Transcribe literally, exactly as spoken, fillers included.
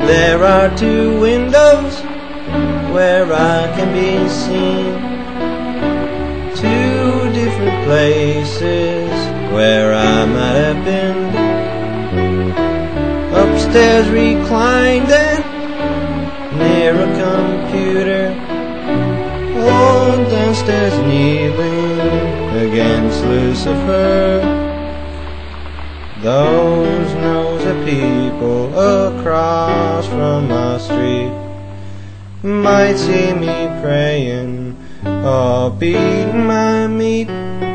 There are two windows where I can be seen, two different places where I might have been. Upstairs reclined and near a computer, or downstairs kneeling against Lucifer. Those nosy people across from my street might see me praying or beating my meat.